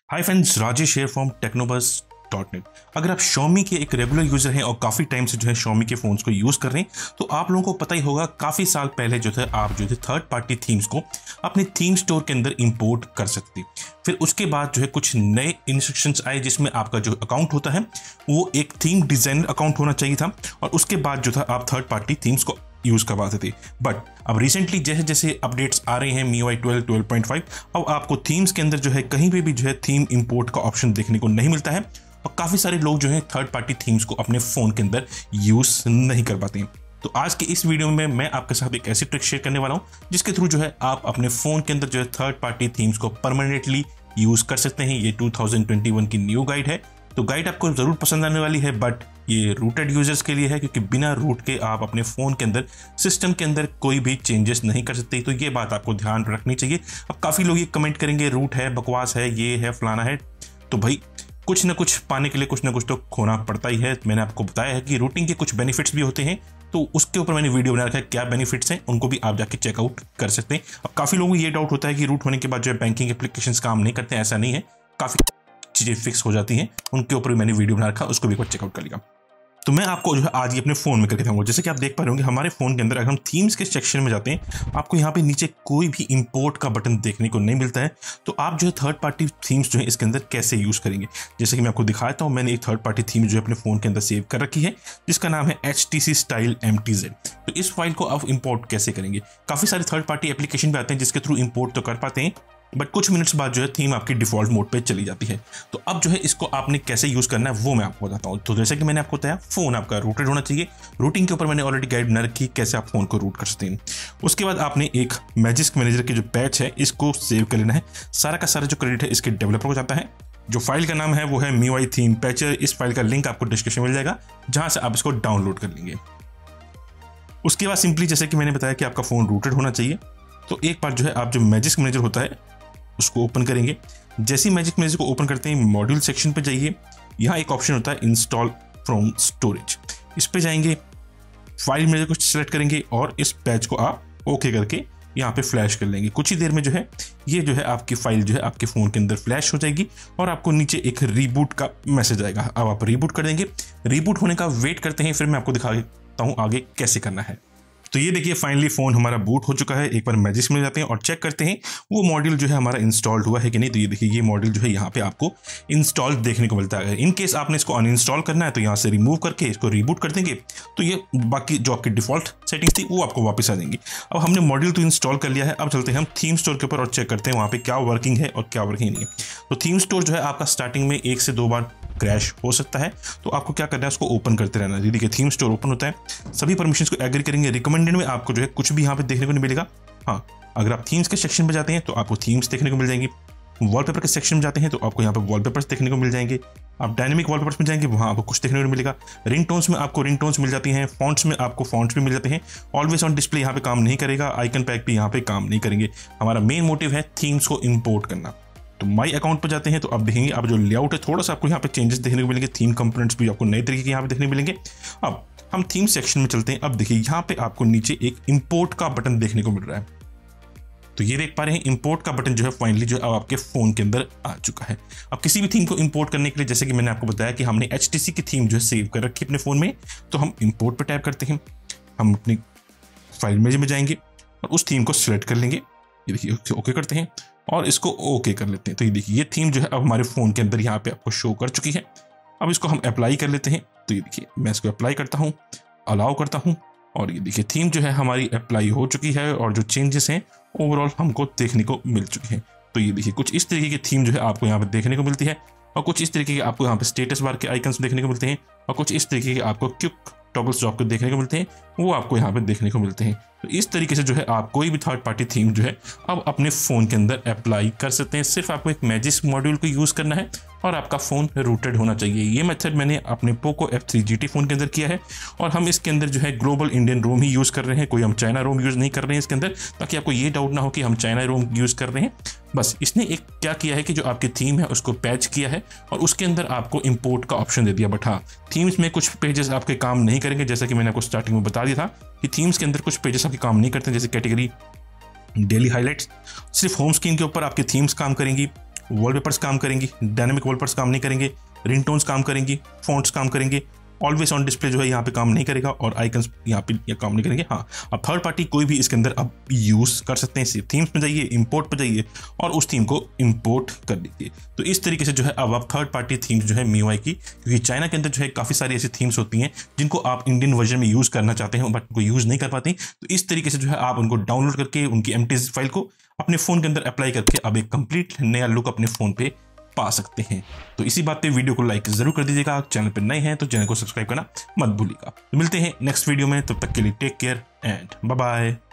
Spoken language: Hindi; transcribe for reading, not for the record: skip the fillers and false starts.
हाय फ्रेंड्स, राजेश शेयर फ्रॉम टेक्नोबस.net। अगर आप Xiaomi के एक रेगुलर यूजर हैं और काफ़ी टाइम से जो है Xiaomi के फ़ोन्स को यूज़ कर रहे हैं, तो आप लोगों को पता ही होगा काफ़ी साल पहले जो थे आप जो थे थर्ड पार्टी थीम्स को अपने थीम स्टोर के अंदर इंपोर्ट कर सकते। फिर उसके बाद जो है कुछ नए इंस्ट्रक्शंस आए जिसमें आपका जो अकाउंट होता है वो एक थीम डिज़ाइनर अकाउंट होना चाहिए था और उसके बाद जो था आप थर्ड पार्टी थीम्स को यूज़ करवाते थे। बट अब रिसेंटली जैसे जैसे अपडेट्स आ रहे हैं MIUI 12, 12.5, अब आपको थीम्स के अंदर जो है कहीं पे भी जो है थीम इंपोर्ट का ऑप्शन देखने को नहीं मिलता है और काफ़ी सारे लोग जो है थर्ड पार्टी थीम्स को अपने फ़ोन के अंदर यूज़ नहीं कर पाते हैं। तो आज के इस वीडियो में मैं आपके साथ एक ऐसी ट्रिक शेयर करने वाला हूँ जिसके थ्रू जो है आप अपने फ़ोन के अंदर जो है थर्ड पार्टी थीम्स को परमानेंटली यूज़ कर सकते हैं। ये 2021 की न्यू गाइड है, तो गाइड आपको ज़रूर पसंद आने वाली है, बट ये रूटेड यूजर्स के लिए है क्योंकि बिना रूट के आप अपने फ़ोन के अंदर सिस्टम के अंदर कोई भी चेंजेस नहीं कर सकते। तो ये बात आपको ध्यान रखनी चाहिए। अब काफ़ी लोग ये कमेंट करेंगे रूट है, बकवास है, ये है, फलाना है। तो भाई कुछ ना कुछ पाने के लिए कुछ ना कुछ तो खोना पड़ता ही है। मैंने आपको बताया है कि रूटिंग के कुछ बेनिफिट्स भी होते हैं, तो उसके ऊपर मैंने वीडियो बना रखा है क्या बेनिफिट्स हैं, उनको भी आप जाके चेकआउट कर सकते हैं। अब काफ़ी लोगों को ये डाउट होता है कि रूट होने के बाद जो है बैंकिंग एप्लीकेशंस काम नहीं करते हैं। ऐसा नहीं है, काफ़ी चीज़ें फिक्स हो जाती हैं, उनके ऊपर भी मैंने वीडियो बना रखा, उसको भी एक बार चेकआउट कर लिया। तो मैं आपको जो है आज ये अपने फ़ोन में करके दिखाऊंगा। जैसे कि आप देख पा रहे होंगे हमारे फ़ोन के अंदर अगर हम थीम्स के सेक्शन में जाते हैं, आपको यहाँ पे नीचे कोई भी इंपोर्ट का बटन देखने को नहीं मिलता है। तो आप जो है थर्ड पार्टी थीम्स जो है इसके अंदर कैसे यूज़ करेंगे, जैसे कि मैं आपको दिखाता हूँ। मैंने एक थर्ड पार्टी थीम जो है अपने फ़ोन के अंदर सेव कर रखी है जिसका नाम है HTC Style MTZ। तो इस फाइल को आप इंपोर्ट कैसे करेंगे, काफ़ी सारे थर्ड पार्टी एप्लीकेशन भी आते हैं जिसके थ्रू इंपोर्ट तो कर पाते हैं, बट कुछ मिनट्स बाद जो है थीम आपकी डिफॉल्ट मोड पे चली जाती है। तो अब जो है इसको आपने कैसे यूज़ करना है वो मैं आपको बताता हूँ। तो जैसे कि मैंने आपको बताया फ़ोन आपका रूटेड होना चाहिए। रूटिंग के ऊपर मैंने ऑलरेडी गाइड बना रखी कैसे आप फ़ोन को रूट कर सकते हैं। उसके बाद आपने एक मैजिस्क मैनेजर की जो पैच है इसको सेव कर लेना है। सारा का सारा जो क्रेडिट है इसके डेवलपर को जाता है। जो फाइल का नाम है वो है MIUI थीम पैचर। इस फाइल का लिंक आपको डिस्क्रिप्शन में मिल जाएगा जहाँ से आप इसको डाउनलोड कर लेंगे। उसके बाद सिंपली जैसे कि मैंने बताया कि आपका फ़ोन रूटेड होना चाहिए, तो एक बार जो है आप जो मैजिस्क मैनेजर होता है उसको ओपन करेंगे। जैसे ही मैजिक मैनेजर को ओपन करते हैं मॉड्यूल सेक्शन पे जाइए, यहाँ एक ऑप्शन होता है इंस्टॉल फ्रॉम स्टोरेज। इस पे जाएंगे, फाइल मैनेजर को सेलेक्ट करेंगे और इस पैच को आप ओके करके यहाँ पे फ्लैश कर लेंगे। कुछ ही देर में जो है ये जो है आपकी फाइल जो है आपके फ़ोन के अंदर फ्लैश हो जाएगी और आपको नीचे एक रीबूट का मैसेज आएगा। अब आप रीबूट कर देंगे। रीबूट होने का वेट करते हैं, फिर मैं आपको दिखाता हूँ आगे कैसे करना है। तो ये देखिए फाइनली फ़ोन हमारा बूट हो चुका है। एक बार मैजिस्क में जाते हैं और चेक करते हैं वो मॉड्यूल जो है हमारा इंस्टॉल्ड हुआ है कि नहीं। तो ये देखिए ये मॉड्यूल जो है यहाँ पे आपको इंस्टॉल देखने को मिलता है। इन केस आपने इसको अनइंस्टॉल करना है तो यहाँ से रिमूव करके इसको रीबूट कर देंगे, तो ये बाकी जो आपकी डिफॉल्ट सेटिंग्स थी वो आपको वापस आ जाएंगी। अब हमने मॉड्यूल तो इंस्टॉल कर लिया है, अब चलते हैं हम थीम स्टोर के ऊपर और चेक करते हैं वहाँ पे क्या वर्किंग है और क्या वर्किंग नहीं है। तो थीम स्टोर जो है आपका स्टार्टिंग में 1 से 2 बार क्रैश हो सकता है, तो आपको क्या करना है उसको ओपन करते रहना है। देखिए थीम स्टोर ओपन होता है, सभी परमिशंस को एग्री करेंगे। रिकमेंडेड में आपको जो है कुछ भी यहाँ पे देखने को नहीं मिलेगा। हाँ, अगर आप थीम्स के सेक्शन में जाते हैं तो आपको थीम्स देखने को मिल जाएंगी। वॉलपेपर के सेक्शन में जाते हैं तो आपको यहाँ पे वॉलपेपर्स देखने को मिल जाएंगे। आप डायनेमिक वॉलपेपर्स में जाएंगे वहाँ आपको कुछ देखने को मिलेगा। रिंगटोन्स में आपको रिंगटोन्स मिल जाती हैं। फॉन्ट्स में आपको फॉन्ट्स भी मिल जाते हैं। ऑलवेज ऑन डिस्प्ले यहाँ पे काम नहीं करेगा। आइकन पैक भी यहाँ पे काम नहीं करेंगे। हमारा मेन मोटिव है थीम्स को इम्पोर्ट करना। तो माई अकाउंट पर जाते हैं तो आप देखेंगे अब जो लेआउट है थोड़ा सा आपको यहाँ पे चेंजेस देखने को मिलेंगे। थीम कंपोनेंट्स भी आपको नए तरीके के यहाँ पे देखने को मिलेंगे। अब हम थीम सेक्शन में चलते हैं। अब देखिए यहाँ पे आपको नीचे एक इंपोर्ट का बटन देखने को मिल रहा है। तो ये देख पा रहे हैं इंपोर्ट का बटन जो है फाइनली जो है अब आपके फ़ोन के अंदर आ चुका है। अब किसी भी थीम को इंपोर्ट करने के लिए जैसे कि मैंने आपको बताया कि हमने HTC की थीम जो है सेव कर रखी है अपने फ़ोन में, तो हम इंपोर्ट पर टैप करते हैं। हम अपनी फाइल में जाएंगे और उस थीम को सिलेक्ट कर लेंगे। ये देखिए ओके करते हैं और इसको ओके कर लेते हैं। तो ये देखिए ये थीम जो है अब हमारे फ़ोन के अंदर यहाँ पे आपको शो कर चुकी है। अब इसको हम अप्लाई कर लेते हैं। तो ये देखिए मैं इसको अप्लाई करता हूँ, अलाउ करता हूँ और ये देखिए थीम जो है हमारी अप्लाई हो चुकी है और जो चेंजेस हैं ओवरऑल हमको देखने को मिल चुके हैं। तो ये देखिए कुछ इस तरीके की थीम जो है आपको यहाँ पे देखने को मिलती है और कुछ इस तरीके के आपको यहाँ पे स्टेटस बार के आइकन्स देखने को मिलते हैं और कुछ इस तरीके के आपको क्विक टॉगल्स जो आपको देखने को मिलते हैं वो आपको यहाँ पे देखने को मिलते हैं। तो इस तरीके से जो है आप कोई भी थर्ड पार्टी थीम जो है अब अपने फ़ोन के अंदर अप्लाई कर सकते हैं। सिर्फ आपको एक मैजिस्क मॉड्यूल को यूज़ करना है और आपका फ़ोन रूटेड होना चाहिए। ये मेथड मैंने अपने पोको F3 GT फ़ोन के अंदर किया है और हम इसके अंदर जो है ग्लोबल इंडियन रोम ही यूज़ कर रहे हैं, कोई हम चाइना रोम यूज़ नहीं कर रहे हैं इसके अंदर, ताकि आपको ये डाउट ना हो कि हम चाइना रोम यूज़ कर रहे हैं। बस इसने एक क्या किया है कि जो आपकी थीम है उसको पैच किया है और उसके अंदर आपको इंपोर्ट का ऑप्शन दे दिया। बट हाँ, थीम्स में कुछ पेजेस आपके काम नहीं करेंगे, जैसा कि मैंने आपको स्टार्टिंग में बता दिया था कि थीम्स के अंदर कुछ पेजेस आपके काम नहीं करते, जैसे कैटेगरी, डेली हाईलाइट्स। सिर्फ होम स्क्रीन के ऊपर आपकी थीम्स काम करेंगी। वॉलपेपर्स काम करेंगी, डायनामिक वॉलपेपर्स काम नहीं करेंगे, रिंगटोन्स काम करेंगी, फॉन्ट्स काम करेंगे, ऑलवेज ऑन डिस्प्ले जो है यहाँ पे काम नहीं करेगा और आइकन्स यहाँ पे काम नहीं करेंगे। हाँ, अब थर्ड पार्टी कोई भी इसके अंदर आप यूज़ कर सकते हैं। थीम्स में जाइए, इंपोर्ट पे जाइए और उस थीम को इंपोर्ट कर लीजिए। तो इस तरीके से जो है अब आप थर्ड पार्टी थीम्स जो है MIUI की, क्योंकि चाइना के अंदर जो है काफ़ी सारी ऐसी थीम्स होती हैं जिनको आप इंडियन वर्जन में यूज़ करना चाहते हैं बट उनको यूज़ नहीं कर पाते, तो इस तरीके से जो है आप उनको डाउनलोड करके उनकी एमटीज फाइल को अपने फ़ोन के अंदर अप्लाई करके अब एक कंप्लीट नया लुक अपने फ़ोन पे पा सकते हैं। तो इसी बात पे वीडियो को लाइक जरूर कर दीजिएगा। चैनल पर नए हैं तो चैनल को सब्सक्राइब करना मत भूलिएगा। तो मिलते हैं नेक्स्ट वीडियो में, तब तक के लिए take care and bye bye.